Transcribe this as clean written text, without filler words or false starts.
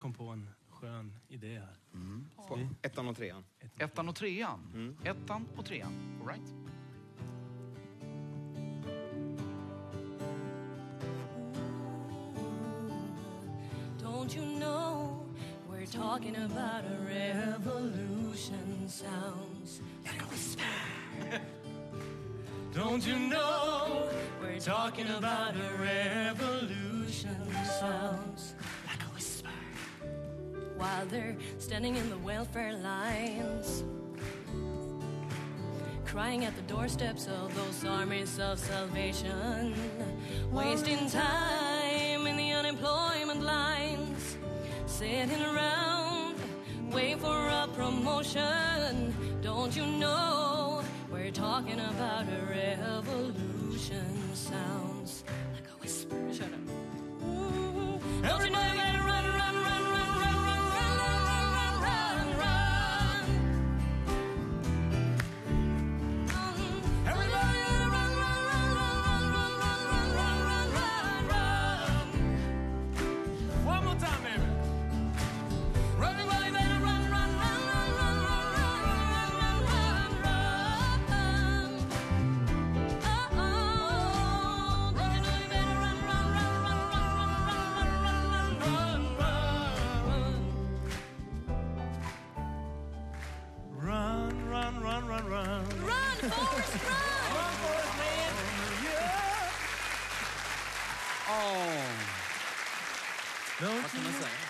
kom på en skön idé här. På ettan och trean. Ettan och trean. Ettan och trean. All right. Don't you know we're talking about a revolution sounds like a whisper. Don't you know we're talking about a revolution sounds like a whisper. While they're standing in the welfare lines, crying at the doorsteps of those armies of salvation, wasting time in the unemployment lines, sitting around, waiting for a promotion. Don't you know we're talking about a revolution sounds like a whisper. Shut up. Don't you know you better run, run, run, run, run, run, run, run, run, run. Everybody run, run, run, run, run, run, run, run, run, run. One more time, baby. Run, everybody better run, run, run, run, run, run, run, run, run, run. Oh, oh. Don't you know you better run, run, run, run, run, run, run, run, run, run, run. Run, run, run, run. Run, Forrest, run! Run for us, man. Åh. Don't Vad kan man säga?